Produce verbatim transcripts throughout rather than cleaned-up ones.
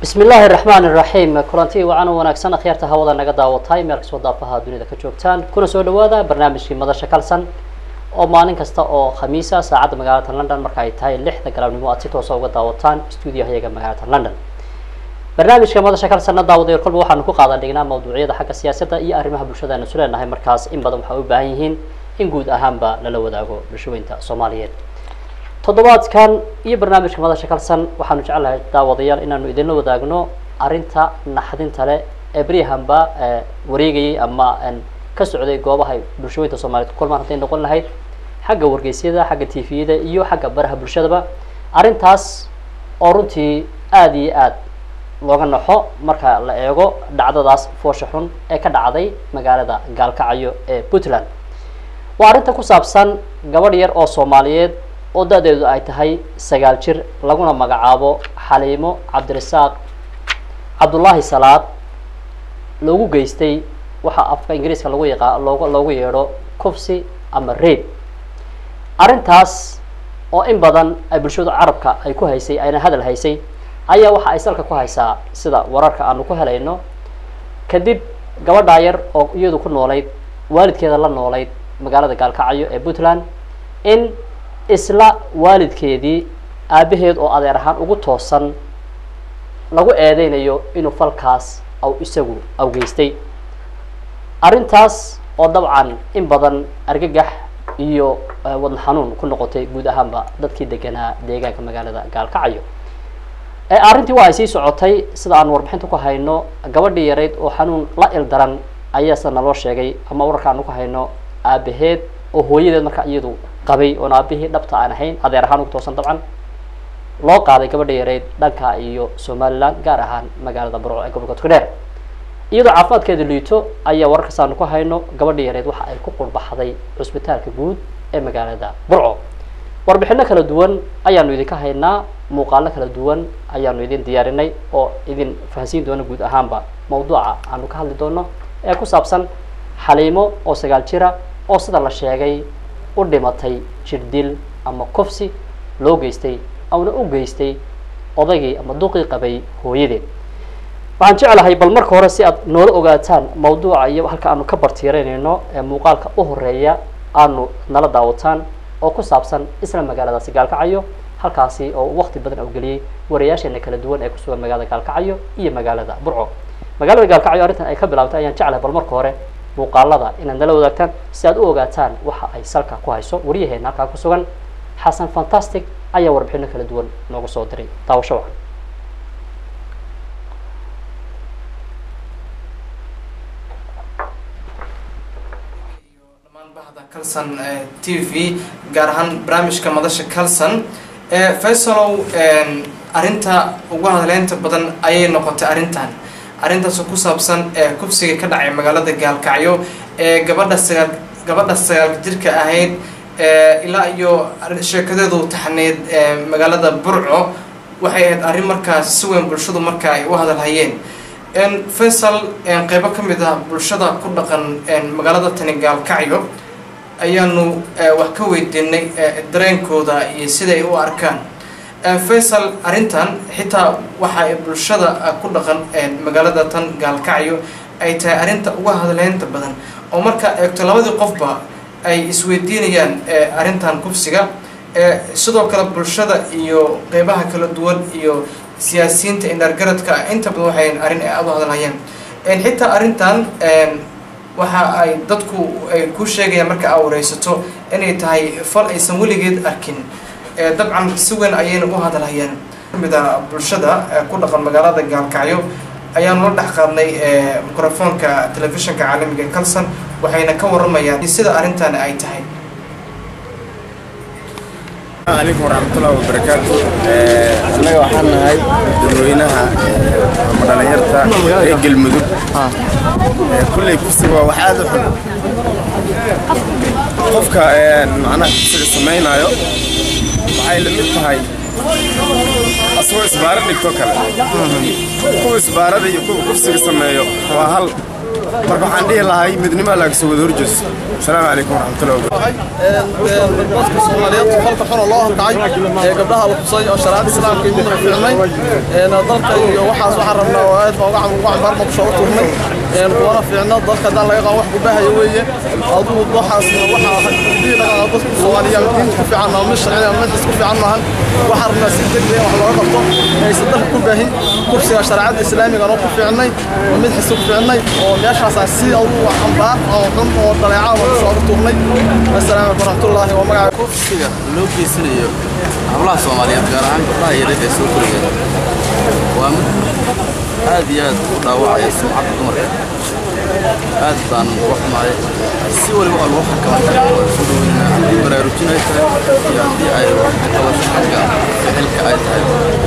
بسم الله الرحمن الرحيم كلانتي وعنا وناكسن أخيرتها هودا نجدا وطاي مركز وضافها دنيا كجوكتان كنا سؤال هذا برنامج في مدرسة كالسن أو مالين كستا أو خميسة ساعة مقالة لندن مركاي تاي لحظة كلام نمواتي توصل وضا وطان استوديو هيجا مقالة لندن برنامج في مدرسة كالسن نداود يقول بوحنا نكو قاعدة لقينا موضوعية حق السياسة إيه أرمها بالشدة نسولنا هاي مركز إن بدهم حبوا بعينهن إن جود أهم با للو داعو بشوينتا صوماليين تضبط كان إيه برنامج كمادة شكلسن وحنو جعلها داوديال إننا إذن لو داعنا أرنتا نحدين تلا إبريهم با وريجي أما أن كسعودي جوابها بشوينتا صوماليين كل ما هتين نقول لهاي حاجة ورجيسية حاجة تيفيدة إيو حاجة برها بالشدة با أرنتاس أرنتي آدي آد لوغان نحو مركا لأيغو دعدا داس فوشحون إيه كدعدي مقالة قالكعيو إيه بوتلان وأرنتا كسابسان قبرير أو صوماليين oo dadeedu ay tahay sagaal jir laguna magacaabo Xaliimo Cabdirasaaq Cabdullaahi Salaad loogu geystay waxa afka Ingiriiska lagu yaqaan loogu loogu yeero kufsi ama rape arintaas oo in badan ay bulshada Carabka ay ku haysay ayna hadal haysay ayaa waxa ay salka ku haysaa sida wararka aanu ku helayno kadib gabadha yar oo iyadu ku noolayd waalidkeeda la noolayd magaalada Gaalkacyo ee Puntland in isla waalidkeedii aabaheed oo adeer ahaan ugu toosan lagu eedeynayo inuu falkaas aw isagu aw geystay arintaas oo dabcan in badan argagax iyo wadn xanuun ku noqotay guud ahaanba dadkii deganaa deegaanka magaalada Gaalkacyo ee arintii waa ay sii socotay sida aan warbixinta ku hayno gabadhii yareed oo xanuun la il daran ayaa sana loo sheegay ama wararka aan ku hayno aabaheed oo hooyadeed marka iyadu qabay oo naabihii dhabta aan ahayn adeer ahaan ugu toosan dabcan loo qaaday gabadha yareed dhanka iyo Somaliland gaar ahaan magaalada Burco ee gobolka Togdheer iyadoo caafimaadkeedu liito ayaa wararka saan ku hayno gabadha yareed waxa ay ku qulbaxday cusbitaalka guud ee magaalada Burco warbixino kala duwan ayaanu idinka haynaa muuqaalo kala duwan ayaanu idin diyaarinay oo idin fahansiin doona guud ahaanba mawduuca aanu ka hadli doono ee ku saabsan Xaliimo oo sagaal jira oo sida la sheegay u dhimatay jirdil ama kufsi loo geystay awna u geystay odaygii ama duqii qabay hooyadeed waxaan jecelahay bal marka hore si aad noola ogaataan mawduuca iyo halka aanu ka bartiireynayno ee muuqaalka u horeeya aanu nala daawataan oo ku saabsan isla magaaladaasi Gaalkacyo halkaasi oo waqti badan u galiyay wariyaasheena kala duwan ee ku sugan magaalada Gaalkacyo iyo magaalada Burco magaalada Gaalkacyo arintan ay ka bilaabtay ayaan jecelahay bal marka hore muuqaalada inaad nala wadaagtaan si aad u ogaataan waxa ay salka ku hayso wariyaheena halka ku sugan Xasan Fantastic ayaa warbixino kala duwan noogu soo diray taawasho wacan dhamaan bahda Kalsan T V gaar ahaan barnaamijka madasha Kalsan ee Faisalow arinta ugu hadaleynta badan ayay noqotay arintan arintaas oo ku saabsan ee kufsiga ka dhacay magaalada Gaalkacyo ee gabadha sagaal gabadha sagaal jirka ahayd ee ilaa iyo sheekadeedu taxneed ee magaalada Burco waxay ahayd arrin markaas si weyn bulshadu markaa ay u hadal hayeen in Faisal ee qaybo kamid ah bulshada ku dhaqan ee magaalada tani Gaalkacyo ayaanu wax ka weydiinay dareenkooda iyo sida ay u arkaan Faisal arintan xitaa waxa ay bulshada ku dhaqan magaalada tan Gaalkacyo ay tahay arinta ugu hadaleynta badan oo marka eegto labadii qofba ay isweydiinayaan arintan kufsiga ee sidoo kale bulshada iyo qaybaha kala duwan iyo siyaasiyiinta indargaradka inta badan waxay arin ay aad u hadalhayaan in xitaa arintan waxa ay dadku ay ku sheegayaan marka ay wareysato inay tahay fal aysan weligeed arkin dabcan si weyn ayayna u hadalhayaan mida bulshada ku dhaqan magaalada Gaalkacyo ayaan la dhax qaadnay mikrofoonka telefishinka caalamiga Kalsan waxayna ka waramayaan sida arintan ay tahay عليكم ورحمة الله وبركاته. أنا وحنا هاي دروينها مدن يرتا رجل مدود. كل يكسب وحاد حلو. قفك معنا سمعنا يو. هاي لميت هاي. أسوأ إسبارة نكتوكل. كل إسبارة دي يكون كفسي سمعيو وهل marka waxaan dhihi lahay midnimo laga soo wada horjees assalaamu calaykum waraxmatullahi wabarakaatuh dadka Soomaaliyeed falka xun loo halkay ee gabdhaha la xusay oo sharaacada islaamka ay ku fiicnay ee dalka iyo waxaas waxa rabnaa oo aad baa uga camal bar ma soo turmay ee wara fiicna dadka dal laga qabo wax ku baahayo weeye aduu waxaas waxa diin laga qabo dadka Soomaaliyeed diin ku fiican oo mid sharci ama isku fiican maahan waxa rabnaa si degdeg ah wax loo qabto ay saddex ku baahin kursiga sharaacada islaamiga oo ku fiicnay oo mid xisub fiicnay oo meeshaas si aduu wax anbaa oo xun oo daleecaha soo turmay assalaamu alaykum warahmatullahi wabarakatuh kursiga loo geysanayo hablaha Soomaaliyeed gaar ahaan gabdhaha yaryar ee soo koraya waa aad iyo aad u dhaawacaya sumcadda dumarka aad baan wax maay si waliba waa loo xakaman karaa oo soo dhaweynaa haddii baraarujin ay tahay iyo haddii ay wax ka qabasho xagga ficilka ay tahay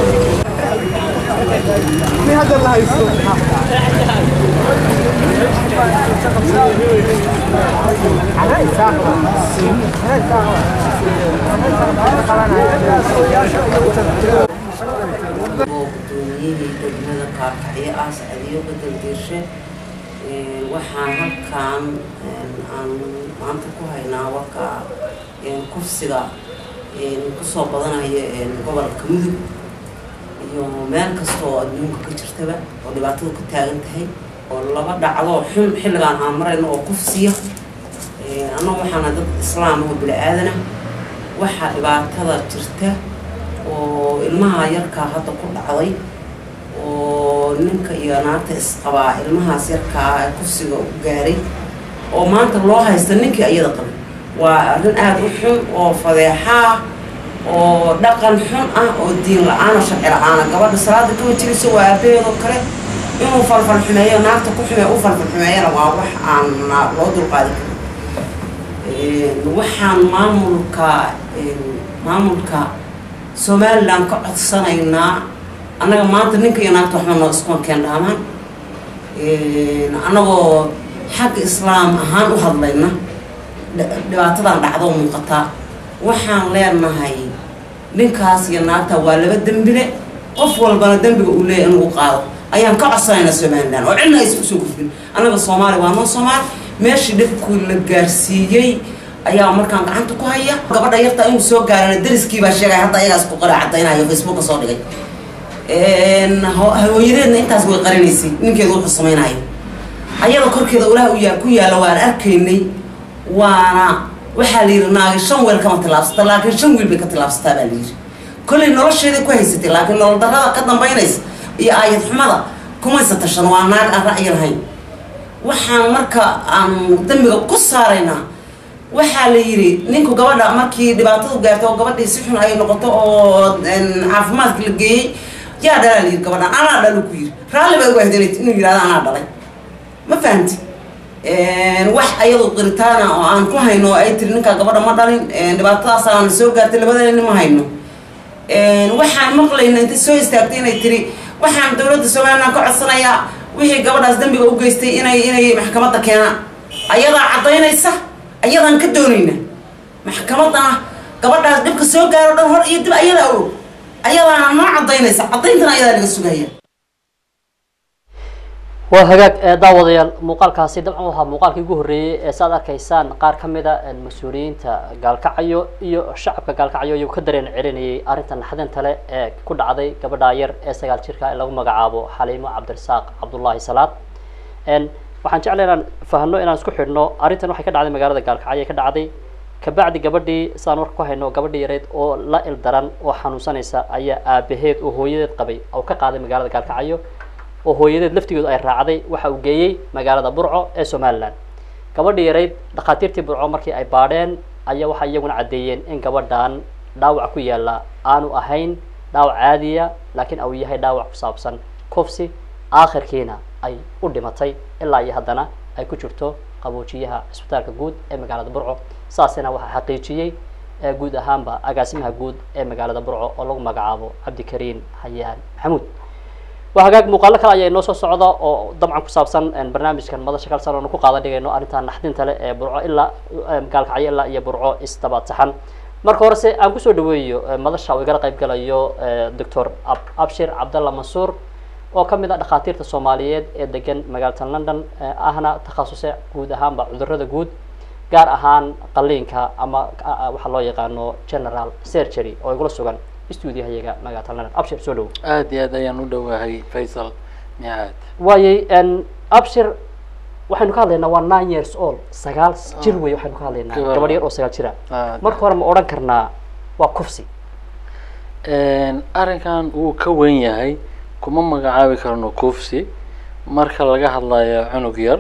degmada qaarkacyo ah Sacdiyo Bedel Diirshe waxaan halkaan aan maanta ku haynaa warka kufsiga ku soo badanaya gobolka Mudug iyo meel kasta oo adduunka ka jirtaba oo dhibaato ka taagan tahay oo laba dhacdo xun xilligan aan marayno oo kufsiya anna waxaan dad islaam oo bilaadan waxa dhibaatada jirta oo ilmaha yarka hadda ku dhacday oo ninka iyo naagta isqabaa ilmahaas yarka kufsiga u gaaray oo maanta loo haysto ninkii ayada qabay waa arrin aad u xun oo fadeexa oo dhaqan xun ah oo diin la'aan oo sharci la'aan gabadha salaada ku jirayso waa abeedo kale inuu falfal xumeeyo naagta ku xumeeyo u falfal xumeeyana waa wax aan loo dulqaadi karin waxaan maamulka maamulka Somaliland ka codsanaynaa anaga maanta ninka iyo naagta waxba noo isku keen dhaamaan anagoo xaq islaam ahaan u hadlayna dhibaatadan dhacdo muuqata waxaan leenahay ninkaas iyo naagta waa laba dambile qof walbana dambiga uu leeyahay inuu qaado ayaan ka codsanaynaa Somaliland oo cidna isku soo gudbin anaga Soomaali waa noo Soomaali meeshii dhibku la gaarsiiyay ayaa markaan gacanta ku haya gabadha yarta inuu soo gaarana dariskii baa sheegay hadda ayagaas ku qora cadaynayo Facebook soo dhigay een haweeneedna intaas way qarinaysay ninkeedu wuxuu sameeyay ayada korkeeda ulaa u yaa ku yaala waan arkaynay waana waxa la yiraahdaa shan weel kama tilaabsata laakiin shan weel bay ka tilaabsataa baa la yiri kulli nolosheeda ku haysatay laakiin nolol darrada ka dambeynaysa iyo aayad xumada kuma satashan waa naag aan ra'yi lahayn waxaan marka aan dambiga ku saaraynaa waxa la yiri ninku gabadha markii dhibaatadu gaarto oo gabadhii si xun ay noqoto oo caafimaadka la geeyay yaa dhalay yiri gabadha ana dhalo ku yiri raali bay u wahdanay inuu yiraahdo ana dhalay ma fahanti een wax ayadu qirtaana oo aan ku hayno ay tiri ninka gabadha ma dhalin dhibaatadaas aan soo gaartay labadeenna ma hayno een waxaan maqlaynaa inta soo istaagtay inay tiri waxaan dawladda Soomaaliland ka codsanayaa wixii gabadhaas dambiga u geystay inay inay maxkamadda keenaan ayada cadaynaysa ayadan ka doonayna maxkamadana gabadhaas dibka soo gaaro dhan hor iyo dib ayada oo ayadana ma cadaynaysa cadayntana ayada laga sugaya waa hagaag daawadayaal muuqaalkaasi dabcan waxa muuqaalkii ugu horeeyay ee saad arkaysaan qaar kamid ah mas'uuliyiinta gaalkacyo iyo shacabka gaalkacyo iyo ka dareen celinayay arintan naxdinta leh ee ku dhacday gabadha yar ee sagaal jirka ee lagu magacaabo Xaliimo Cabdirasaaq Cabdullaahi Salaad een waxaan jeclahay inaan fahanno inaan isku xidhno arintan waxay ka dhacday magaalada gaalkacyo ka dhacday ka bacdi gabadhii saan war ku hayno gabadhii yareed oo la il daran oo xanuunsanaysa ayaa aabaheed oo hooyadeed qabay oo ka qaaday magaalada gaalkacyo oo hooyadeed laftigeedu ay raacday waxa uu geeyay magaalada Burco ee Somaliland gabadhii yareed dhaqaatiirtii Burco markii ay baadheen ayaa waxa iyaguna cadeeyeen in gabadhan dhaawac ku yaala aanu ahayn dhaawac caadi ah laakiin uu yahay dhaawac ku saabsan kufsi aakhirkiina ay u dhimatay ilaa iyo haddana ay ku jirto qaboojiyaha isbitaalka guud ee magaalada Burco saasina waxa xaqiijiyay ee guud ahaanba agaasimaha guud ee magaalada Burco oo lagu magacaabo Cabdikariin Hayaan Maxamuud وهاجاك مقالة كلا يا نص الصعدة أو طبعا كسابسن برنامج كان ماذا شكل صار نكو قاعدة دقيقة إنه أنت نحدين تلا برعو إلا قال كعيا إلا يا برعو استبات سحن مركورسي أنكسو دويو ماذا شاوي قال قيب قال يو دكتور أبشر عبد الله منصور oo ka mid ah dhakhaatiirta soomaaliyeed ee degan magaalada london ahna takhasusay guud ahaanba cudurrada guud gaar ahaan qaliinka ama waxa loo yaqaano general surgery oo igula sugan stuudiyahayaga magaalada london abshir soo dhow aad iyo aad ayaan u dhowahay faysal micaad waayay abshir waxaynu ka hadlaynaa waa nine years old sagaal jir wey waxaynu ka hadlaynaa gabadh yar oo sagaal jira marka hore ma odhan karnaa waa kufsi arrinkan wuu ka weyn yahay kuma magacaabi karno kufsi marka laga hadlayo cunug yar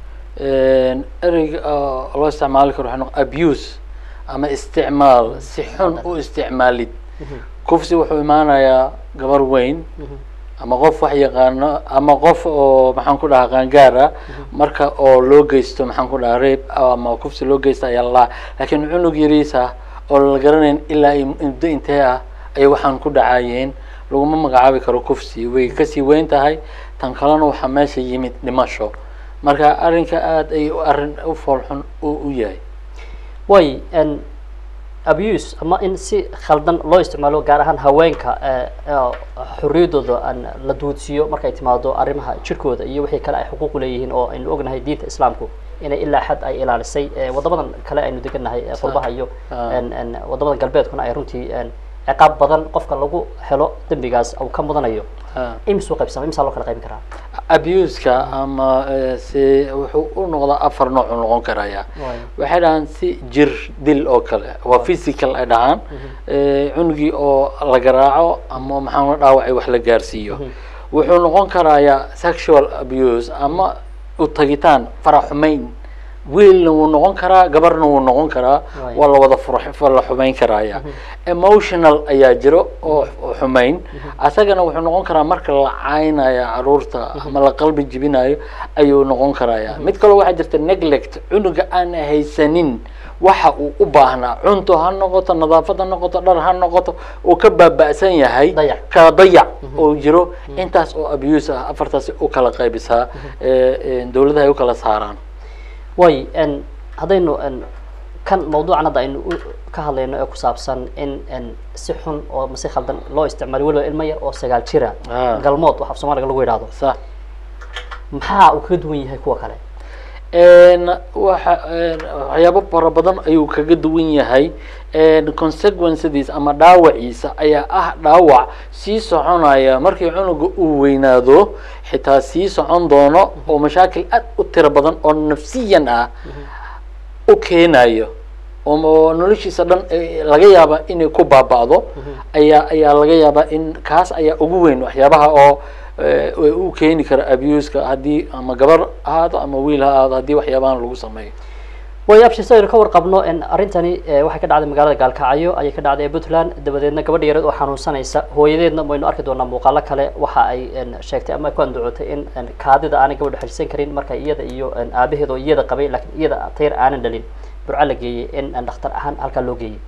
ereyga loo isticmaali karo waxaa abuse ama isticmaal si xun u isticmaalid kufsi wuxuu imaanayaa gabar weyn ama qof wax yaqaano ama qof oo maxaan ku dhahaa qaangaar ah marka oo loo geysto maxaan ku dhahaa rape ama kufsi loo geysta ayaa lalaa laakiin cunug yariis ah oo la garanayn ilaa muddo intee ah ayay waxaan ku dhacayeen laguma magacaabi karo kufsi way kasii weyn tahay tan kalena waxaa meesha yimid dhimasho marka arrinka aad ay arrin u foolxun u yahay way abuse ama in si khaldan loo isticmaalo gaar ahaan haweenka xorriyadooda aan la duudsiyo markay timaado arrimaha jirkooda iyo wixii kale ay xuquuq u leeyihiin oo aynu ognahay diinta islaamku inay ilaa xad ay ilaalisay waddamadan kale aynu degannahay qurbaha iyo waddamadan galbeedkuna ay runtii ciqaab badan qofka lagu helo dembigaas uu ka mudanayo imsuu qaybsama imsaa loo kala qaybin karaa abuse-ka ama si wuxuu u noqdaa afar nooc u noqon karaya waxay dhahaan si jir dil oo kale waa physical ay dhahaan cunugii oo la garaaco ama maxaa la dhaawacay wax la gaarsiiyo wuxuu noqon karayaa sexual abuse ama u tagitaan faraxumayn wiilna wuu noqon karaa gabarna wuu noqon karaa waa la wada fura la xumayn karaya emotional ayaa jiro oo xumayn asagana wuxuu noqon karaa marka la caynaya caruurta ama la qalbi jibinayo ayuu noqon karaya mid kaloo waxaa jirta neglect cunuga aan haysanin waxa uu u baahnaa cunto ha noqoto nadaafad ha noqoto dhar ha noqoto uu ka baaba'san yahay kala dayac oo jiro intaas oo abuse ah afartaas u kala qaybisaa dowladaha ay u kala saaraan way haddaynu kan mawduucan hadda aynu ka hadlayno ee ku saabsan in si xun oo mase khaldan loo isticmaalo weliba ilmo yar oo sagaal jira galmood waxa af soomaaliga lagu yidhaahdo maxaa uu kaga duwan yahay kuwa kale waxa waxyaabo fara badan ayuu kaga duwan yahay consequencediisa ama dhaawaciisa ayaa ah dhaawac sii soconaya markii cunuga uu weynaado xitaa sii socon doono oo mashaakil aad u tiro badan oo nafsiyan ah u keenayo oo noloshiisa dhan laga yaaba inay ku baaba'do ayaa ayaa laga yaabaa in kaas ayaa ugu weyn waxyaabaha oo u keeni kara abuse-ka haddii ama gabar ahaado ama wiil ha ahaado haddii waxyaabahan lagu sameeyo way abshir saynu ka warqabno in arrintani waxay ka dhacday magaalada gaalkacyo ayay ka dhacday puntland dabadeedna gabadha yareed oo xanuunsanaysa hooyadeedna waynu arki doonaa muuqaalo kale waxa ay sheegtay ama ku andacootay in kaadida aanay gabadha xajisan karin marka iyada iyo aabaheed oo iyada qabay laakiin iyada tayr aanan dhalin burca la geeyey in dhakhtar ahaan halkaa loo geeyey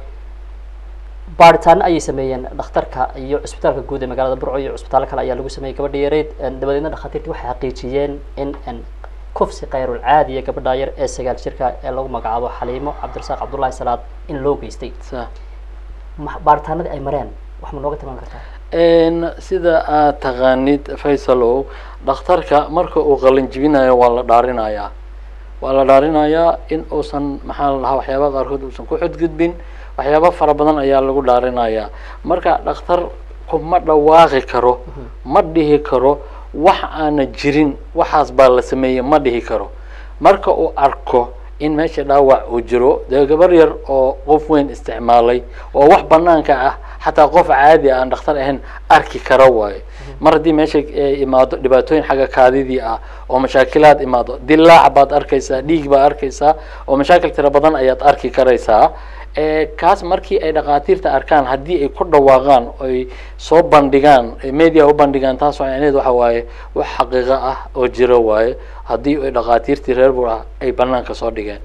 baaritaano ayay sameeyeen dhakhtarka iyo cisbitaalka guud ee magaalada burco iyo cisbitaallo kale ayaa lagu sameeyey gabadha yareed dabadeedna dhakhaatiirtii waxay xaqiijiyeen in kufsi kayrul caadiya gabadha yar ee sagaal jirka ee lagu magacaabo xaliimo cabdirasaaq cabdullaahi salaad in loo geystay baaritaanadii ay mareen wax ma nooga tilmaami kartaa sida aad taqaanid faysalow dhakhtarka marka uu qalin jibinayo waa la dhaarinayaa waa la dhaarinayaa in uusan maxaa la dhahaa waxyaabaha qaarkood uusan ku xadgudbin waxyaaba fara badan ayaa lagu dhaarinayaa marka dhakhtar kuma dhawaaqi karo ma dhihi karo wax aana jirin waxaas baa la sameeyey ma dhihi karo marka uu arko in meesha dhaawac uu jiro dee gabar yar oo qof weyn isticmaalay oo wax banaanka ah xataa qof caadi aan dhakhtar ahayn arki kara waayo mar haddii meesha imaado dhibaatooyin xagga kaadidii ah oo mashaakilaad imaado dilaac baad arkaysaa dhiig baad arkaysaa oo mashaakil tiro badan ayaad arki karaysaa kaas markii ay dhakhaatiirta arkaan haddii ay ku dhawaaqaan ay soo bandhigaan media u bandhigaan taas macnaheed waxa waaye wax xaqiiqo ah oo jiro waaye haddii ay dhakhaatiirtii reer bur ah ay banaanka soo dhigeen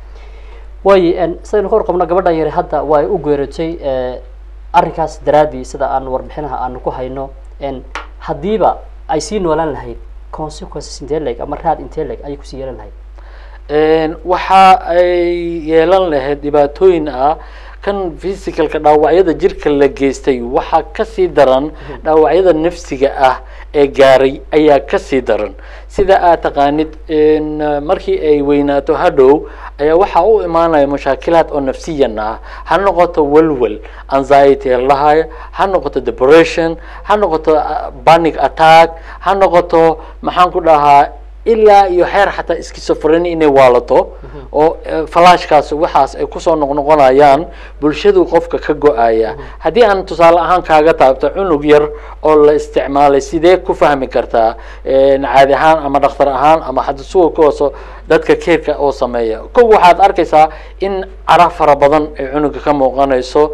way sidaynu ka warqabno gabadhan yari hadda waa ay u geeratay arrinkaas daraadii sida aan warbixinaha aanu ku hayno haddiiba ay sii noolaan lahayd consequences intee leg ama raad intee leg ayay kusii yeelan lahayd waxa ay yeelan lahayd dhibaatooyin ah kan physicalka dhaawacyada jirka la geystay waxaa kasii daran dhaawacyada nafsiga ah ee gaaray ayaa kasii daran sida aad taqaanid markii ay weynaato hadhow ayaa waxaa u imaanaya mushaakilaad oo nafsiyan ah ha noqoto walwal anxiety lahayo ha noqoto depression ha noqoto panic attack ha noqoto maxaan ku dhahaa ilaa iyo xeer xataa schizophrenia inay waalato oo flashkaas waxaas ay kusoo noqnoqonayaan bulshadu qofka ka go-aya haddii aan tusaale ahaan kaaga taabto cunug yar oo la isticmaalay sidee ku fahmi kartaa caadi ahaan ama dhakhtar ahaan ama hadda suga ku hooso dadka keerka oo sameeya kow waxaad arkaysaa in cara fara badan ay cunuga ka muuqanayso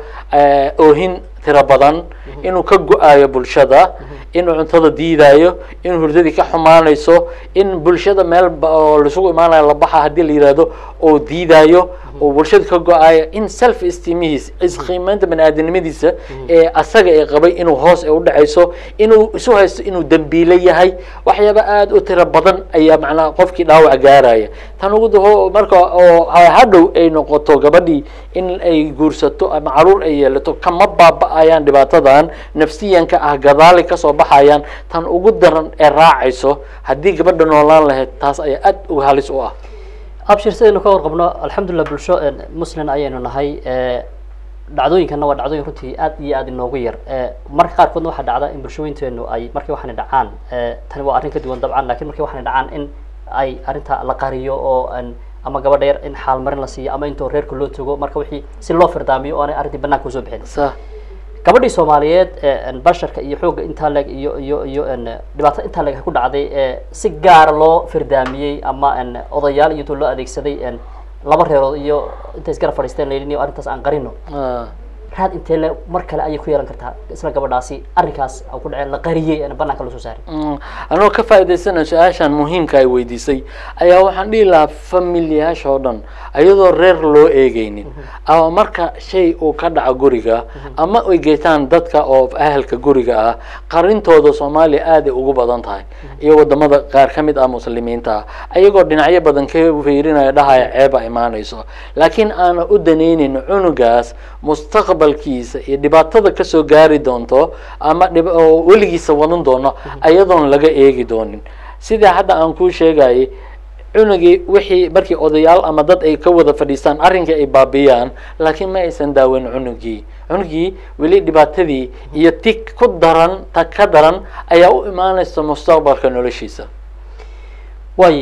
oohin tira badan inuu ka go-ayo bulshada inuu cuntada diidayo in hurdadii ka xumaanayso in bulshada meel oo laisugu imaanayo la baxa haddii la yihahdo oo diidayo oo bulshada ka go-ayo in self esteemihiis isqiimeynta bani-aadanimadiisa ee asaga ee qabay inuu hoos ay u dhacayso inuu isu haysto inuu dambiile yahay waxyaaba aada u tiro badan ayaa macnaha qofkii dhaawac gaaraya tan ugu daho marka oo hadhow ay noqoto gabadhii in ay guursato ama caruur ay yeelato kama baaba-ayaan dhibaatadan nafsiyanka ah gadaali kasoo baxayaan tan ugu daran ee raacayso haddii gabadha noolaan lahayd taas ayaa aad uga halis u ah abshir sidaynu ka warqabno alxamdulilah bulsho muslim ayaynu nahay dhacdooyinkana waa dhacdooyin runtii aad iyo aad inoogu yar marka qaarkoodna waxaa dhacda in bulshooyinteenu ay markii waxaana dhacaan tani waa arrin ka duwan dabcan lakin markii waxaana dhacaan in ay arrinta la qariyo oo ama gabadha yar in xaalmarin la siiyo ama intoo reerka loo tago marka wixii si loo firdaamiyo oonay arrintii banaanka usoo bixin gabadhii soomaaliyeed basharka iyo xoogga intaa leeg iyo iyo iyo dhibaato intaa leeg ku dhacday si gaara loo firdaamiyey ama odayaal iyo intoo loo adeegsaday laba reerood iyo intay isgara fadhiisteen la yidhi arrintaas aan qarino raad intee le mar kale ayay ku yeelan kartaa isla gabadhaasi arrinkaas ku dhaceen la qariyey banaanka lasoo saaray anoo ka faa'iidaysana su-aashan muhiimka ay weydiisay ayaa waxaan dhihi lahaa familiyaasha oo dhan ayadoo reer loo eegeynin ama marka shay uu ka dhaco guriga ama ay geetaan dadka oo ahalka guriga ah qarintooda soomaaliya aad ay ugu badan tahay iyo wadamada qaar ka mid ah muslimiinta ayagoo dhinacyo badan ka fiirinaya dhahaya ceeba imaanayso laakiin aana u danaynin cunugaas mustaqbalkiisa iyo dhibaatada kasoo gaari doonto ama weligiisa wadan doono ayadoon laga eegi doonin sidaa hadda aan kuu sheegayay cunugii wixii markii odayaal ama dad ay ka wada fadhiistaan arrinkii ay baabiyaan laakiin ma aysan daaweyn cunugii cunugii weli dhibaatadii iyo ti ku daran ta ka daran ayaa u imaanaysa mustaqbalka noloshiisa way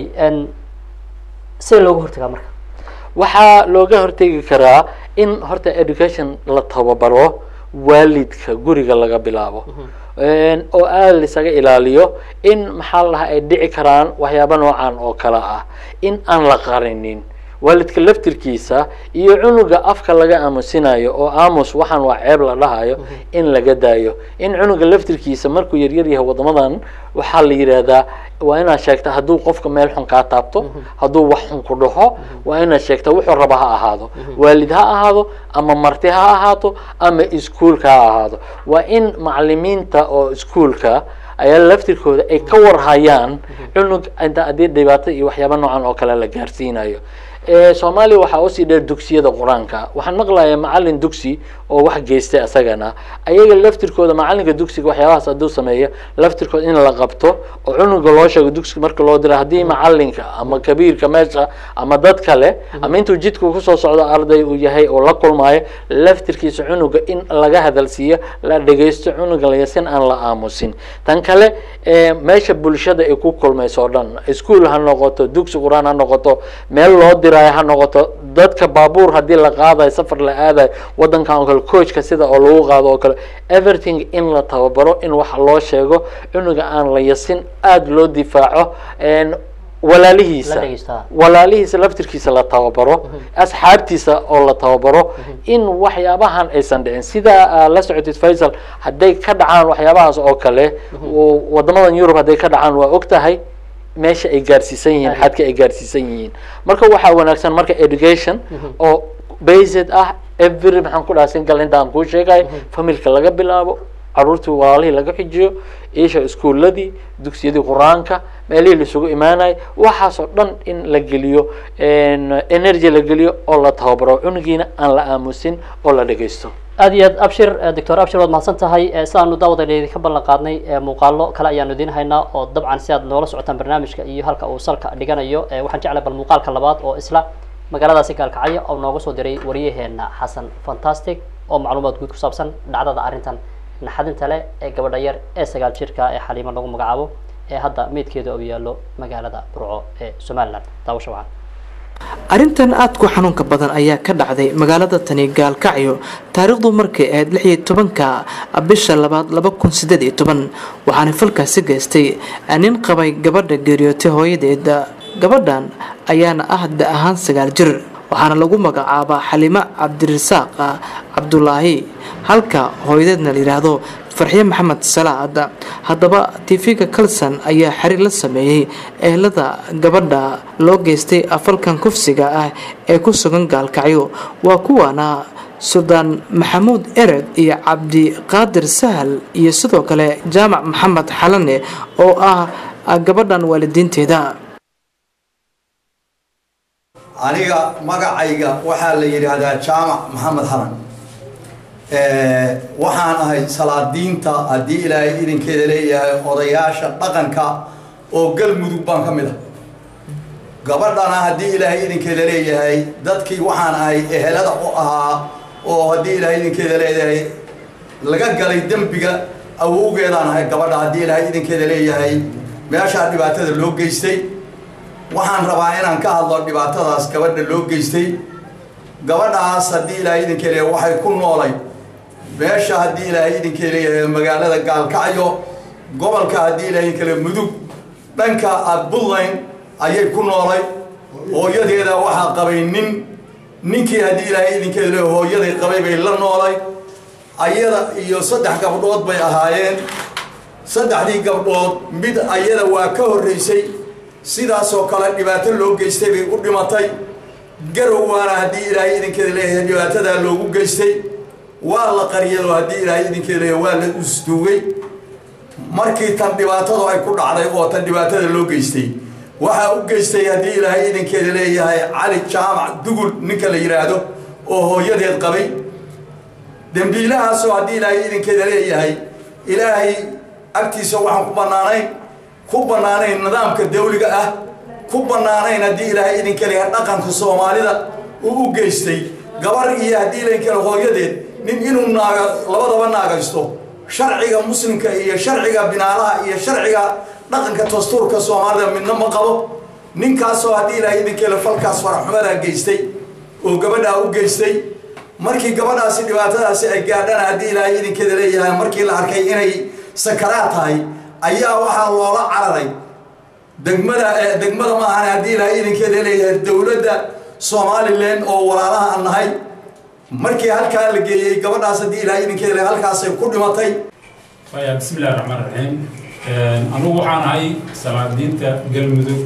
sida looga hortagaa marka waxaa looga hortegi karaa in horta education la tababaro waalidka guriga laga bilaabo oo aada laisaga ilaaliyo in maxaa la dhahaa ay dhici karaan waxyaaba noocan oo kale ah in aan la qarinin waalidka laftirkiisa iyo cunuga afka laga aamusinayo oo aamus waxaan waa ceeb la dhahayo in laga daayo in cunuga laftirkiisa markuu yaryar yahay wadamadan waxaa la yidhaahdaa waa inaad sheegta hadduu qofka meel xun kaa taabto hadduu wax xun ku dhaho waa inaad sheegta wuxuu raba ha ahaado waalid ha ahaado ama marti ha ahaato ama iskuolka ha ahaado waa in macalimiinta oo iskuolka ayaa laftirkooda ay ka warhayaan cunug inta haddii dhibaato iyo waxyaaba noocan oo kale la gaarsiinayo soomaaliya waxaa usii dheer dugsiyada qur-aanka waxaan maqlayaa macalin dugsi oo wax geystay asagana ayaga laftirkooda macalinka dugsiga waxyaabahaas hadduu sameeyo laftirkooda in la qabto oo cunuga loo sheego dugsiga marka loo dira haddii macalinka ama kabiirka meesha ama dad kale ama intuu jidku kusoo socdo arday uu yahay oo la kulmaayo laftirkiisa cunuga in laga hadalsiiyo la dhegaysto cunuga layasin aan la aamusin tan kale meesha bulshada ay ku kulmayso o dhan iskuol ha noqoto dugsi qur-aan ha noqoto meel loo diraayo ha noqoto dadka baabuur haddii la qaadayo safar la aadayo wadankan oo kale coachka sida oo lagu qaado oo kale everything in la tababaro in waxa loo sheego cunuga aan la yasin aada loo difaaco walaalihiisa walaalihiisa laftirkiisa la tababaro asxaabtiisa oo la tababaro in waxyaabahan aysan dhicin sida la socotid faysal hadday ka dhacaan waxyaabahaas oo kale wadamadan Europe hadday ka dhacaan waa og tahay meesha ay gaarsiisan yihiin xadka ay gaarsiisan yihiin marka waxaa wanaagsan marka education oo based ah every maxaan ku dhaasin gal intaan kuu sheegay familka laga bilaabo caruurtii walaalihii laga xijiyo isha iskuuladii dugsiyadii qur-aanka meelihii laisugu imaanay waxaasoo dhan in la geliyo energy la geliyo oo la tababaro cunugiina aan la aamusin oo la dhegeysto aad iyo aad abshir doctor abshir waad mahadsan tahay sidaanu daawadayna idinka ballan qaadnay muuqaalo kale ayaanu idiin haynaa oo dabcan si aad noola socotaan barnaamijka iyo halka uu salka dhiganayo waxaan jeclay bal muuqaalka labaad oo isla magaaladaasi gaalkacyo oo nooga soo diray wariyaheena xasan fantastic oo macluumaad guud ku saabsan dhacdada arrintan naxadinta leh ee gabadha yar ee sagaal jirka ee xaliimo lagu magacaabo ee hadda meydkeeda uu yaallo magaalada burco ee somaliland daawasho wacan arrintan aad ku xanuunka badan ayaa ka dhacday magaalada tani gaalkacyo taariikhdu markay ahayd lix iyo tobanka bisha labaad laba kun sideed iyo toban waxaana falkaasi geystay nin qabay gabadha geeriyootay hooyadeed gabadhan ayaana ah da ahaan sagaal jir waxaana lagu magacaabaa xalimo cabdirasaaq cabdulaahi halka hooyadeedna la yidhaahdo farxiye maxamed salaad haddaba tv-ga kalson ayaa xiriir la sameeyey ehelada gabadha loo geystay afalkan kufsiga ah ee ku sugan gaalkacyo waa kuwaana suldaan maxamuud ereg iyo cabdiqaadir sahal iyo sidoo kale jaamac maxamed xalane oo ah gabadhan waalidiinteeda aniga magacayga waxaa la yidhaahdaa jaamac maxamed xalan waxaan ahay salaadiinta haddii ilaahay idinkeeda leeyahay odayaasha dhaqanka oo galmudug baan ka mid ah gabadhana haddii ilaahay idinkeeda leeyahay dadkii waxaan ahay ehelada u ahaa oo haddii ilaahay idinkeeda leeyahay laga galay dembiga awowgeedaan ahay gabadha haddii ilaahay idinkeeda leeyahay meeshaa dhibaatada loo geystay waxaan rabaa inaan ka hadlo dhibaatadaas gabadha loo geystay gabadhaas haddii ilaahay idinkeeda leeyahay waxay ku noolay meesha haddii ilaahay idinkeeda leeyahay magaalada gaalkacyo gobolka haddii ilaahay idinkale mudug dhanka puntland ayay ku noolay hooyadeeda waxaa qabay nin ninkii haddii ilaahay idinkeeda leeyahay hooyaday qabay bay la noolay ayada iyo saddex gabdhood bay ahaayeen saddexdii gabdhood mid ayada waa ka horreysay sidaasoo kale dhibaato loo geystay bay u dhimatay garowwaana haddii ilaahay idinkeeda leeyahay dhibaatadaa loogu geystay waa la qariyado haddii ilaahay idinkeeda leeyahay waa la usduugay markii tan dhibaatadu ay ku dhacday oo tan dhibaatada loo geystay waxaa u geystay haddii ilaahay idinkeeda leeyahay cali jaamac dugul ninka la yidhaahdo oo hooyadeed qabay dembiilahaasoo haddii ilaahay idinkeeda leeyahay ilaahay agtiisa waxaan ku bannaanayn ku bannaanayn nidaamka dawliga ah ku bannaanayn haddii ilaahay idinka leeyahay dhaqanka soomaalida uu u geystay gabar iyo haddii idinkale hooyadeed nin inuu naaga labadaba naagaysto sharciga muslimka iyo sharciga binaalaha iyo sharciga dhaqanka dastuurka soomaalida midna ma qabo ninkaasoo haddii ilaahay idinkale falkaas faraxumadaa geystay oo gabadhaa u geystay markii gabadhaasi dhibaatadaasi ay gaadhana haddii ilaahay idinkeeda leeyahay markii la arkay inay sakaraad tahay ayaa waxaa loola cararay degmada degmada ma ahan haddii ilaahay idinkeeda leeyahay dowladda somalilan oo walaalaha aan nahay markii halkaa la geeyey gabadhaas haddii ilaahay idinkeeda leeyahay halkaasay ku dhimatay bismi illahi raxmaan raxiim anugu waxaan ahay salaadiinta galmudug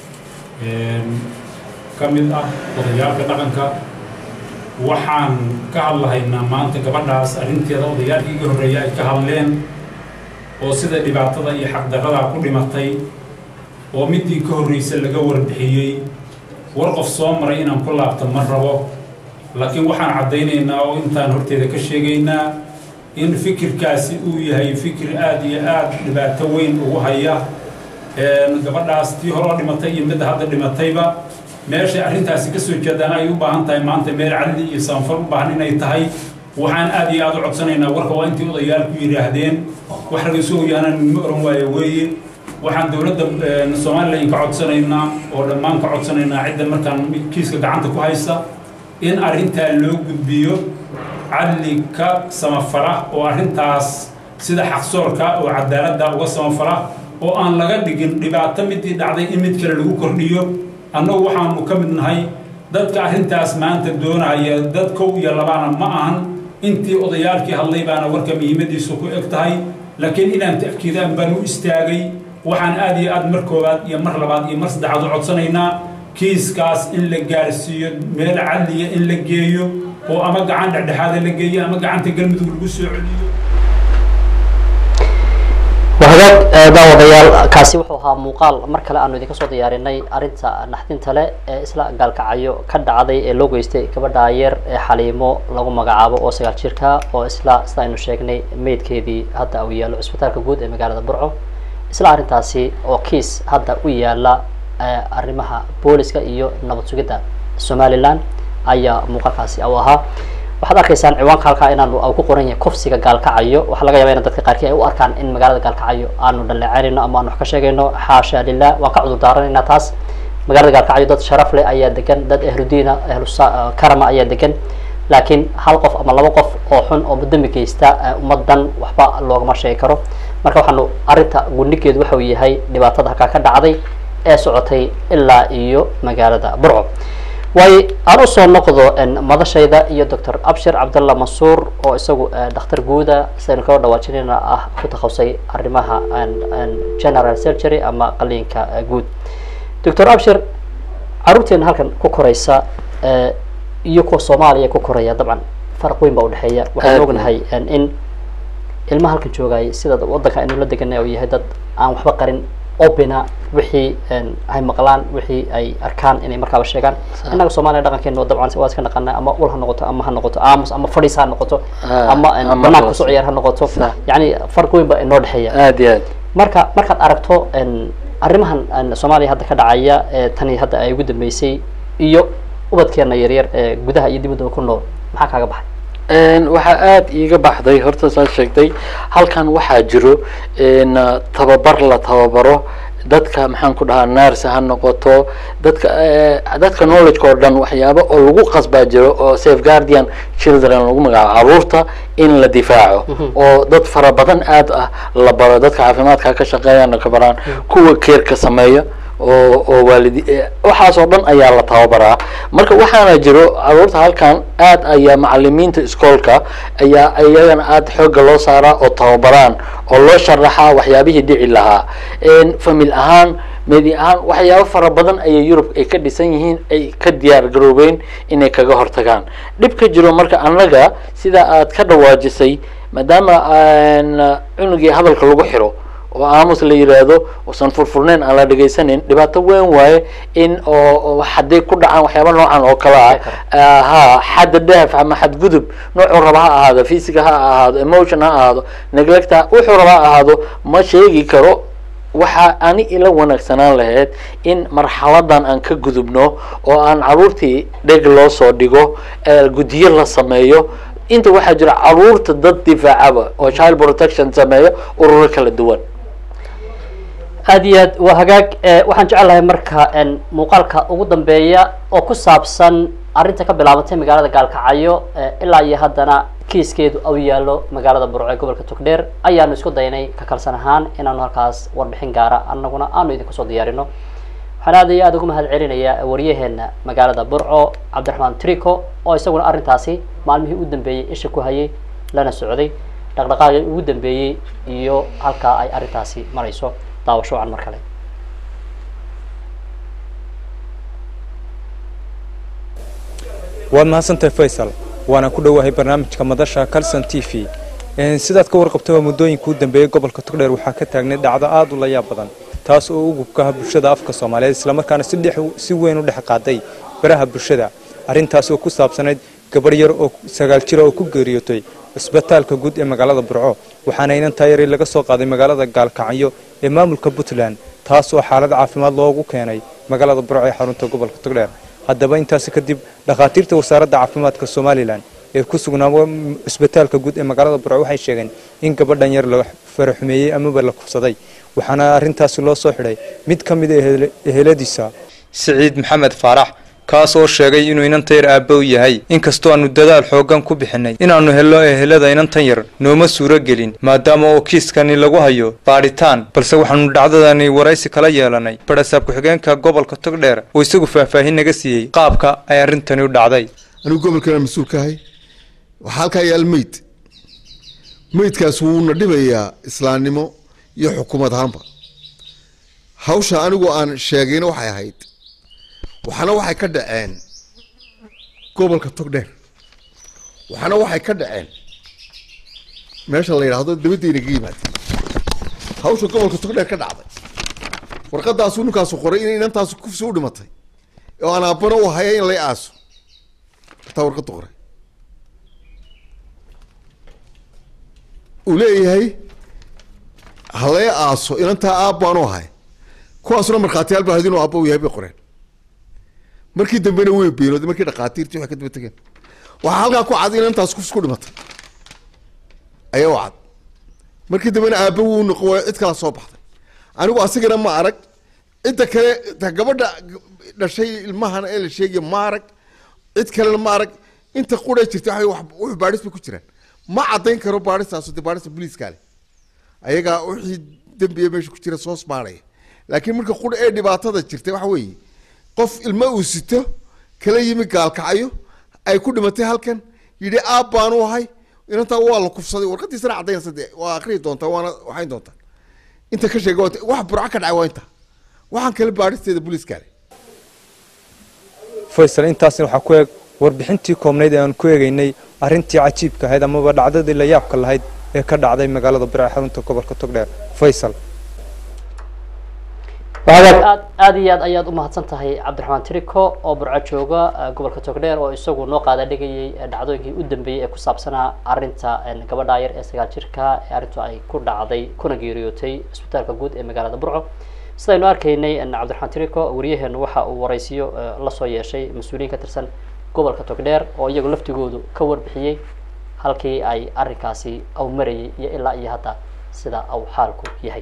ka mid ah odayaalka dhaqanka waxaan ka hadlahaynaa maanta gabadhaas arrinteeda odayaalkii iga horreeya ay ka hadleen oo sida dhibaatada iyo xaqdarradaa ku dhimatay oo midii ka horreysa laga warbixiyey war qof soo maray inaan ku laabto ma rabo laakiin waxaan caddaynaynaa oo intaan horteeda ka sheegaynaa in fikirkaasi uu yahay fikir aad iyo aad dhibaato weyn ugu haya gabadhaas tii hore oo dhimatay iyo midda hadda dhimatayba meeshay arrintaasi ka soo jeedaan ay u baahan tahay maanta meel cadli iyo saanfar u baahan inay tahay waxaan aad iyo aad u codsanaynaa warka waa intii odayaalku yidhaahdeen wax laga soo ogaanaan ma oran waayo weeye waxaan dowladda somalilan ka codsanaynaa oo dhammaan ka codsanaynaa cidda markaan kiiska gacanta ku haysta in arrintaa loo gudbiyo cadli ka samafala oo arrintaas sida xaqsoorka oo cadaaladda uga samafala oo aan laga dhigin dhibaato midii dhacday in mid kale lagu kordhiyo annagu waxaanu ka mid nahay dadka arrintaas maanta doonaya dad kow iyo labaana ma ahan intii odayaalkii hadlay baana warka muhiimadiisu ku eg tahay laakiin inaan ta'kiidaan baan u istaagay waxaan aad iyo aad mar koowaad iyo mar labaad iyo mar saddexaad u codsanaynaa kiiskaas in la gaarsiiyo meel cadliya in la geeyo oo ama gacan dhexdhexaada la geeyo ama gacanta galmudug lagu soo celiyo وهذاك داوديال كاسي وحوها مقال مركله أنو ذيك صوت ياريني أرنتا نحتين تلا إسلا قال كعيو كد عضي اللوجو يستي كبر داير حليمو لغو مقعابو أو سجال شركة أو إسلا استاينو شيكني ميد كذي هذا ويا العسبتال كجود مقالة برعو إسلا أرنتاسي أو كيس هذا ويا لا أرمها بوليس كإيو نبض جدا سوماليلاند أي مقال كاسي أوها waxaad arkaysaan ciwaanka halka inaanu ku qoran yahay kufsiga gaalkacayo waxa laga yaabaa in dadka qaarkii ay u arkaan in magaalada gaalkacayo aanu dhaleecaynayno ama aanu wax ka sheegayno xaasha lillah waa ka cudur daaranayna taas magaalada gaalkacayo dad sharaf leh ayaa degan dad ehludiina ehlu karama ayaa degan laakiin hal qof ama laba qof oo xun oo dambi geysta ummadan waxba loogama sheegi karo marka waxaanu arinta gudnigeedu waxa uu yahay dhibaatada halka ka dhacday ee socotay ilaa iyo magaalada Burco way aan u soo noqdo in madashayda iyo Doctor Abshir Abdullah Mansour oo isagu dhakhtar guuda saan ka dhawaajinayna ah ku takhasusay arrimaha general surgery ama qaliinka guud Doctor Abshir caruurteen halkan ku koraysa iyo kuwa Soomaaliya ku koraya dabcan farq weyn baa u dhaxeeya waxaan ognahay in ilmaha halkan joogay sida wadanka inuu la deganay oo yahay dad aan waxba qarin opena wixii ay maqlaan wixii ay arkaan inay markaa sheegaan inaga Soomaaliya dhaqankeena dabcan waa iska naqanaa ama ul ha noqoto ama ha noqoto aamus ama fadhiis ha noqoto ama banaanka soo ciyaar ha noqoto yani farq weyn baa inoo dhaxeeya aad iyo aad marka markaad aragto arrimahan Soomaaliya hadda ka dhacaya tani hadda ay ugu dambeysay iyo ubadkeena yar yar ee gudaha iyo dibadda ku nool maxaa kaaga baxay waxa aad iiga baxday horta soo sheegtay halkan waxa jiro in tababar la tababaro dadka maxaan ku dhahaa nurse ha noqoto dadka dadka knowledge ko dhan waxyaabo oo lagu qasbaa jiro oo safeguardian children lagu magacaabo caruurta in la difaaco oo dad fara badan aad ah la baro dadka caafimaadka ka shaqeeyaan ka baraan kuwa keerka sameeya oo oo waalidi waxaas oo dhan ayaa la tababaraa marka waxaana jiro caruurta halkan aad ayaa macallimiinta iskoolka ayaa ayagana aad xoog loo saaraa oo tababaraan oo loo sharaxaa waxyaabihii dhici lahaa in family ahaan meedi ahaan waxyaabo fara badan ay Europe ay ka dhisan yihiin ay ka diyaar garoobeen inay kaga hortagaan dhibka jiro marka anaga sida aad ka dhawaajisay maadaama aan cunugii hadalka lagu xiro oo aamus la yiraahdo oo san furfurneen aan la dhageysanin dhibaato weyn waaye in oo hadday ku dhacaan waxyaabo noocan oo kala ah ha xad dhaaf ama xad gudub nooc raba ha ahaado physical ha ahaado emotion ha ahaado neglect wuxuu raba ahaado ma sheegi karo waxa ani ila wanaagsanaan lahayd in marxaladan aan ka gudubno oo aan caruurtii dhig loo soo dhigo gudiyo la sameeyo inta waxa jira caruurta dad difaacaba oo child protection sameeyo ururo kala duwan هذه وهجاك وحن جعلها مركها إن مقالك وجودا بيا وكسابسن أرنتك بلعبتين مجال قال كعيو إلا يهدنا كيس كيد أو يالو مجال برعي قبل كتقدر أي نسكت ديني ككرسنهان إن أنا هالكاس وربحين جارا أنا كنا أنا إذا كسود ديارينه هذا يا أدوكم هالعلنا يا وريهن مجال برعو عبد الرحمن تريكو أو يسوون أرنتاسي معلمه وجودا بيا إيش كوهاي لنا السعودي دقدقاء وجودا بيا يو هالكا أي أرنتاسي مريسو داوشو عن مركلي waad mahadsantahay Faisal waana ku dhawahay barnaamijka madasha Kalsan T V in sidaad ka warqabtay muddooyinka u dambeeyay gobolka Togdheer waxa ka taagnay dhacdo aad u la yaab badan taas oo ugu ka bulshada afka Soomaaliyeed isla markaana si dhex si weyn u dhex qaaday baraha bulshada arintaas oo ku saabsanayd gabar yar oo sagaal jir oo ku geeriyootay isbitaalka guud ee magaalada Burco waxaana inaan taayiri laga soo qaaday magaalada Gaalkacyo ee maamulka Puntland taas oo xaalad caafimaad loogu keenay magaalada Burco ee xarunta gobolka Togdheer haddaba intaas kadib dhaqaatiirta wasaaradda caafimaadka Soomaaliland ee ku sugnaa isbitaalka guud ee magaalada Burco waxay sheegeen in gabadhan yar la faraxmeeyay ama la kufsaday waxaana arintaas loo soo xidhay mid ka mid ah eheladiisa Saciid Maxamed Faarax kaas oo sheegay inuu inanta yar aabbo yahay inkastoo aanu dadaal xoogan ku bixinay inaanu helo ehelada inanta yar nooma suuro gelin maadaama oo kiiskani lagu hayo baaritaan balse waxaanu dhacdadani waraysi kala yeelanay barasaab ku-xigeenka gobolka Togdheer oo isagu faahfaahin naga siiyay qaabka ay arintani u dhacday anigu gobolka mas'uul ka ahay waxa halka yaal meyd meydkaas wuu na dhibayaa islaamnimo iyo xukuumad ahaanba hawsha anigu aan sheegayna waxay ahayd waxana waxay ka dhaceen gobolka Togdheer waxana waxay ka dhaceen meesha la yiraahdo dibadda inaga yimaad hawsha gobolka togdheer ka dhacday warqadaasuu ninkaasu qoray inay inantaasu kufsi u dhimatay oo aan aabbana u haya in lay aaso taa warqadda qoray uu leeyahay halay aaso inantaa aabbaan u hay kuwaasuna markhaatiyaal baa hadii inuu aabba u yahay bay qoreen markii dambena way beelooday markii dhaqaatiirtii waxay ka daba tegeen waxaa halkaa ku cad inantaas kufsi ku dhimatay ayaa u cad markii dambena aabba wuu noqo cid kala soo baxday anigu asigana ma arag cidda kale ta gabadha dhashay ilmahana ee la sheegaya ma arag cid kalena ma arag inta qudhay jirta waxay wax baadhis bay ku jiraan ma caddayn karo baadhistaas de baadhista booliiska leh ayagaa wixii dembiya meesha ku jira soo smaaraya laakiin marka qudha ee dhibaatada jirtay waxa weeye qof ilmo uu sito kala yimi gaalkacayo ay ku dhimatay halkan yidhi aab baan u ahay inantaa waa la kufsaday warqadiisana caddaynaysa dee waa akhriyi doontaa waana waxayn doontaa inta ka sheega wax burco ka dhacay waa inta waxaan kala baadhisteeda booliiska leh faysal intaasna waxaa ku eeg warbixintii koobnayd ee aan ku eegaynay arrintii cajiibka ahayd amaba dhacdadii la yaabka lahayd ee ka dhacday magaalada Burco xarunta gobolka Togdheer Faysal wadaad aad aad iyo aad ayaad u mahadsan tahay Cabdiraxmaan Tiriko oo Burco jooga gobolka Togdheer oo isagu noo qaada dhigayay dhacdooyinkii u dambeeyay ee ku saabsanaa arrinta gabadha yar ee sagaal jirka ee arrintu ay ku dhacday kuna geeriyootay isbitaalka guud ee magaalada Burco sidaynu arkaynay Cabdiraxmaan Tiriko wariyaheenu waxa uu waraysiyo la soo yeeshay mas'uuliyiin ka tirsan gobolka Togdheer oo iyagu laftigoodu ka warbixiyay halkii ay arrinkaasi aw marayay iyo ilaa iyo hadda sida aw xaalku yahay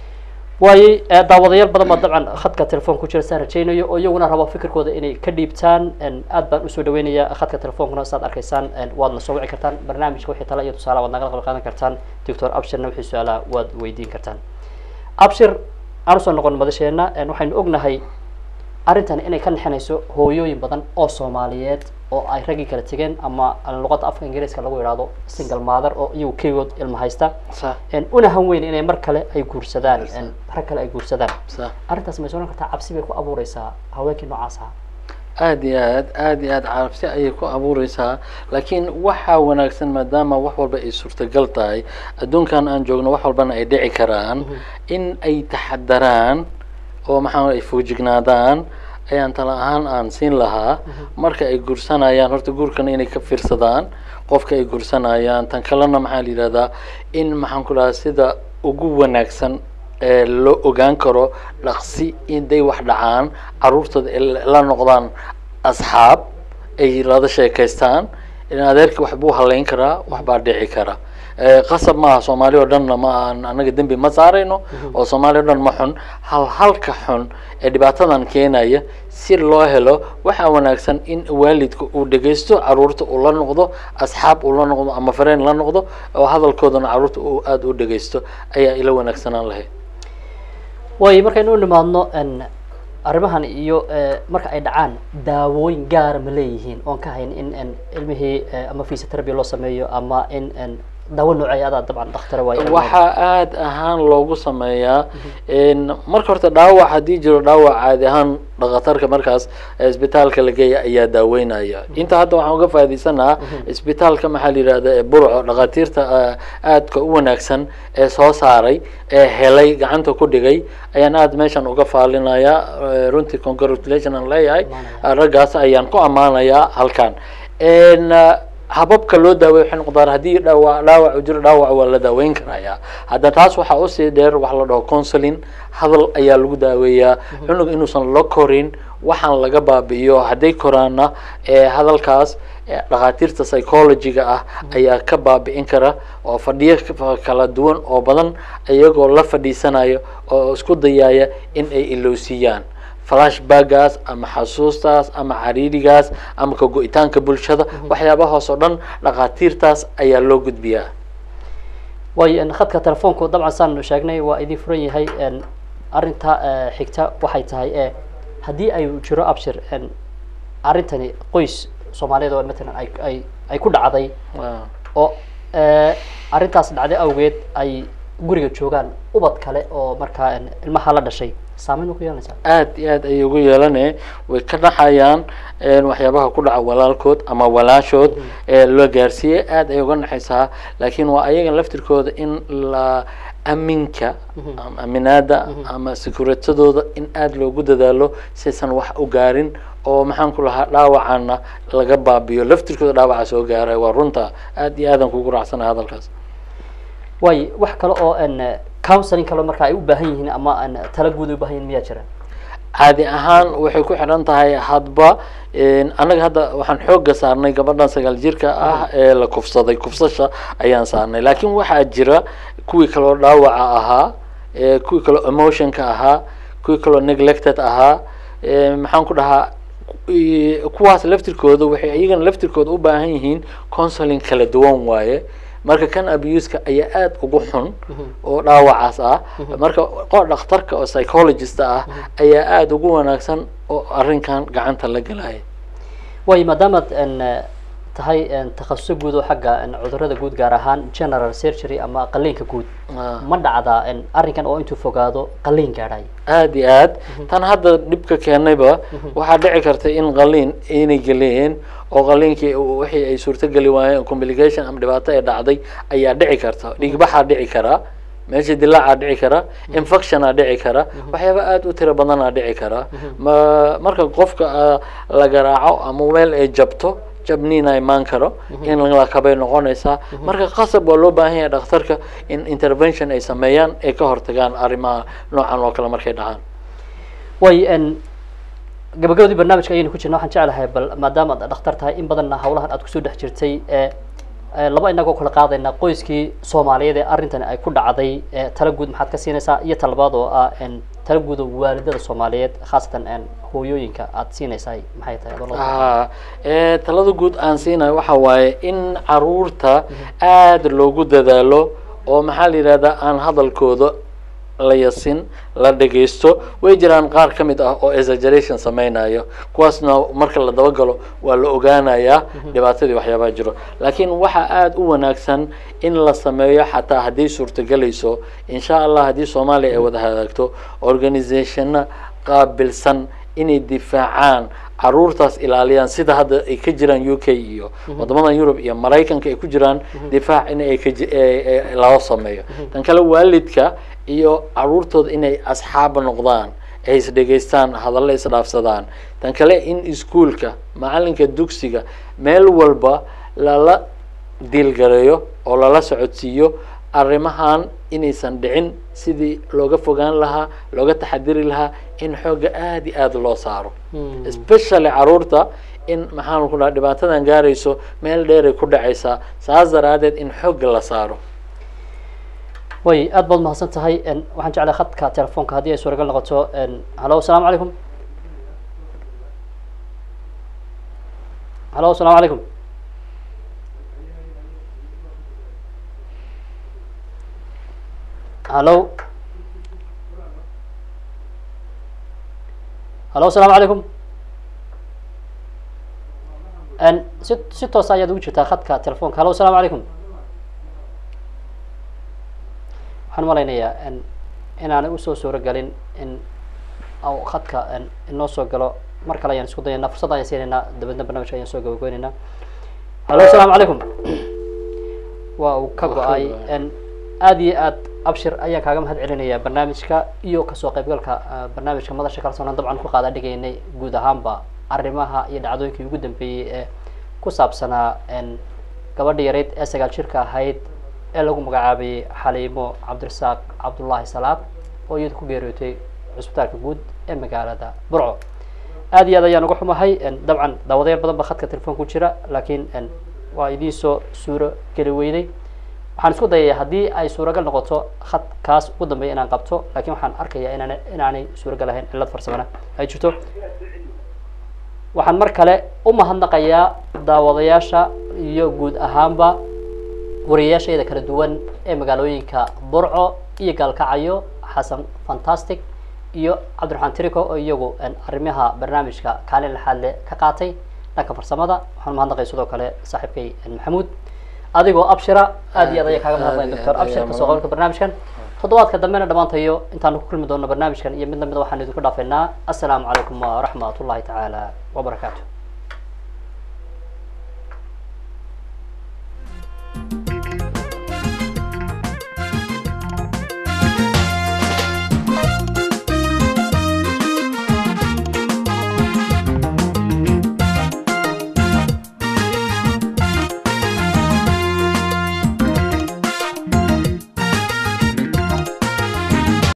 waaye daawadayaal badan baa dabcan khadka telefoonka ku jira saan rajaynayo oo iyaguna rabo fikirkooda inay ka dhiibtaan aad baan usoo dhaweynayaa khadka telefoonkuna saad arkaysaan waadna soo wici kartaan barnaamijka wixii tala iyo tusaale waad nagala qayb qaadan kartaan doctor abshirna wixii su-aalaha waad weydiin kartaan abshir aan usoo noqon madasheena waxaynu ognahay arrintan inay ka naxinayso hooyooyin badan oo Soomaaliyeed oo ay ragii kala tageen ama luqadda afka Ingiriiska lagu yiraahdo single mother oo iyagu keegood ilmo haysta in una han weyn inay mar kale ay guursadaan in rag kale ay guursadaan arrintaas ma soo noqota cabsi bay ku abuuraysaa haweenkii noocaas ah aad iyo aad aad iyo aad cabsi ayay ku abuuraysaa laakiin waxa wanaagsan maadaama wax walba ay suurtagal tahay adduunkan aan joogno wax walbana ay dhici karaan in ay taxadaraan oo maxaa ay foojignaadaan ayaan tala ahaan aan siin lahaa marka ay guursanayaan horta guurkana inay ka fiirsadaan qofka ay guursanayaan tan kalena maxaa la yiraahdaa in maxaan ku dhahaa sida ugu wanaagsan ee loo ogaan karo dhaqsi inay wax dhacaan caruurtooda la noqdaan asxaab ay la sheekaystaan in adeerkii wax buu haleyn karaa wax baa dhici kara qasab ma Soomaali oo dhan ma anaga dambi ma saarayno oo Soomaali oo dhan ma xun hal halka xun ee dhibaatadan keenaya si loo helo waxa wanaagsan in waalidku uu dhageysto caruurta uu la noqdo asxaab uu la noqdo ama fareen la noqdo oo hadalkoodana caruurta uu aad u dhageysto ayaa ila wanaagsanaan lahayd way markaynu nimaadno in arrimahan iyo marka ay dhacaan daawooyin gaar ma leeyihiin oo ka hayn in ilmihii ama physiotherapy loo sameeyo ama in dawo noocay aad dabcan dhakhtar way waxa aad ahaan loogu sameeyaa in marka horta dhaawac hadii jiro dhaawac caadi ahaan dhakhtarka markaas isbitaalka la geeyo ayaa daaweynaya inta hadda waxaan uga faa'iideysanahay isbitaalka maxaa la yiraahdaa ee Burco dhakhaatiirta aadka u wanaagsan ee soo saaray ee helay gacanta ku dhigay ayaan aad meeshan uga faalinayaa runtii congratulations aan leeyahay ragaas ayaan ku amaanayaa halkan in hababka loo daaweeyo waxay noqdaan hadii dhaawac dhaawac u jiro dhaawac waa la daaweyn karayaa hadda taas waxa uu sii dheer wax la dhaho counseling hadal ayaa lagu daaweeyaa cunug inuusan la korin waxaan laga baabi'iyo haday koraana ee hadalkaas dhakhaatiirta psychology-ga ah ayaa ka baabi'in kara oo fadhiyo kala duwan oo badan ayagoo la fadhiisanayo oo isku dayaya in ay ilowsiiyaan flashbacks ama xasuustaas ama cariirigaas ama ka go'itaanka bulshada waxyaabahaas oo dhan dhakhaatiirtaas ayaa loo gudbiyaa way in khadka telefoonku dabcan saan sheegnay waa idin furan yahay in arinta xigta waxay tahay ee hadii ay jiro abshir in arintani qoys Soomaaliyeed oo midna ay ay ay ku dhacday oo ee arintaas dhacday awgeed ay guriga joogaan ubad kale oo markaa ilmaha la dhashay saameyn ku yeelanaysaa aad iyo aad ayay ugu yeelanee way ka dhaxayaan waxyaabaha ku dhaca walaalkood ama walaashood ee loo gaarsiiyey aad ay uga naxaysaa laakiin waa ayagan laftirkooda in la aminka aminaada ama sekuritadooda in aad loogu dadaalo saysan wax u gaarin oo maxaan ku lahaa dhaawacana laga baabiyo laftirkooda dhaawaca soo gaaray waa runta aad iyo aadan kugu raacsana hadalkaas way wax kale oo an counseling kale marka ay u baahan yihiin ama an tala guud u baahan yihiin miyaa jiraan caadi ahaan waxay ku xidhan tahay hadba anaga hadda waxaan xoogga saarnay gabadhan sagaal jirka ah ee la kufsaday kufsasha ayaan saarnay laakiin waxaa jira kuwii kaloo dhaawaca ahaa kuwii kaloo emotionka ahaa kuwii kaloo neglected ahaa maxaan ku dhahaa kuwaas laftirkooda waxay iyagana laftirkooda u baahan yihiin counseling kala duwan waaye marka kan abuseka ayaa aad ugu xun oo dhaawacaas ah marka qo dhakhtarka oo psychologist ah ayaa aad ugu wanaagsan oo arrinkan gacanta la galaya way maadaama tahay takhasus guud oo xagga cudurrada guud gaar ahaan general surgery ama qaliinka guud ma dhacdaa arrinkan oo intuu fogaado qaliin gaadhay aad iyo aad tan hadda dhibka keenayba waxaa dhici karta in qaliin inay galeen oo qaliinkii wixii ay suurtageli waayeen complication ama dhibaato ay dhacday ayaa dhici karta dhigbaxaa dhici karaa meesha dilaaca dhici kara infectiona dhici kara waxyaaba aad u tiro badanaa dhici kara marka qofka la garaaco ama meel ay jabto jabniina imaan karo in la kabay noqonaysaa marka qasab waa loo baahan yahay dhakhtarka in intervention ay sameeyaan ay ka hortagaan arrimaha noocan oo kale markay dhacaan way gabagabadii barnaamijka ayaynu ku jirna waxaan jeclahay bal maadaama aad dhakhtar tahay in badanna hawlahan aad kusoo dhex jirtay laba inagoo kala qaadayna qoyskii soomaaliyeed ee arrintan ay ku dhacday tala guud maxaad ka siinaysaa iyo talabaad oo ah tala guud oo waalidada soomaaliyeed khaasatan hooyooyinka aad siinaysaa maxay tahay talada guud aan siinayo waxa waaye in caruurta aad loogu dadaalo oo maxaa la yidhahdaa aan hadalkooda la yasin la dhagaysto way jiraan qaar ka mid ah oo exaggeration sameynayo kuwaasna marka la dabagalo waa la ogaanayaa dhibaatadii waxyaabaha jiro laakiin waxaa aada u wanaagsan in la sameeyo xataa haddii suurtagelayso insha allah haddii soomaaliya ay wada hagaagto organizationna qaabilsan inay difaacaan caruurtaas ilaaliyaan sida hadda ay ka jiraan U K iyo wadamadan Europe iyo Mareykanka ay ku jiraan difaac in ay ka loo sameeyo tan kale waalidka iyo caruurtooda inay asxaab noqdaan ay is dhageystaan hadallo is dhaafsadaan tan kale in iskuulka macalinka dugsiga meel walba lala diilgareeyo oo lala socodsiiyo arrimahan inaysan dhicin sidii looga fogaan lahaa looga taxadiri lahaa in xooga aad iyo aad loo saaro especially caruurta in maxaan ku dhaha dhibaatadan gaarayso meel dheeray ku dhacaysaa saas daraadeed in xooga la saaro way aad baad mahadsan tahay waxaan jeclahay khadka telefoonka haddii ay suuragal noqoto hallo asalaamu calaykum hallo asalaamu calaykum hallo hallo asalaamu calaykum si si toos ayaad ugu jirtaa khadka telefoonka hallo asalaamu calaykum waxaan malaynayaa inaanay usoo suuro galin in khadka inoo soo galo mar kale ayaan isku dayaynaa fursad ayaan siinaynaa dabeedna barnaamijka ayaan soo gabagabaynaynaa hallo asalaamu calaykum waa uu ka go-ay aada iyo aad abshir ayaan kaaga mahad celinayaa barnaamijka iyo kasoo qaybgalka barnaamijka madasha kalsoonaan dabcan ku qaada dhigaynay guud ahaanba arrimaha iyo dhacdooyinkii ugu dambeeyey ee ku saabsanaa gabadha yareyd ee sagaal jirka ahayd ee lagu magacaabayay xaliimo cabdirasaaq cabdullaahi salaad oo iyada ku geeriyootay cusbitaalka guud ee magaalada burco aad iyo aad ayaan uga xumahay dabcan daawadayaal badan ba khadka telefoon ku jira laakiin waa idiin soo suuro geli weyday waxaan isku dayayaa haddii ay suuragal noqoto khadkaas ugu dambeeya inaan qabto laakiin waxaan arkayaa inaan inaanay suuragal ahayn cillad farsamana ay jirto waxaan mar kale u mahadnaqayaa daawadayaasha iyo guud ahaanba wariyayaashayda kala duwan ee magaalooyinka burco iyo gaalkacyo xasan fantastic iyo cabdiraxmaan tirico oo iyagu arrimaha barnaamijka kaalin laxaad le ka qaatay dhanka farsamada waxaan mahadnaqay sidoo kale saaxiibkay maxamuud adigoo abshira aad iyo aad ayaa kaaga mahadnaqayn doctor abshir kasoo qaybgalka barnaamijkan toddobaadka dambena dhammaantayo intaanu ku kulmi doono barnaamijkan iyo mid lamida waxaan idinku dhaafaynaa assalaamu calaykum waraxmatullahi tacaala wabarakaatu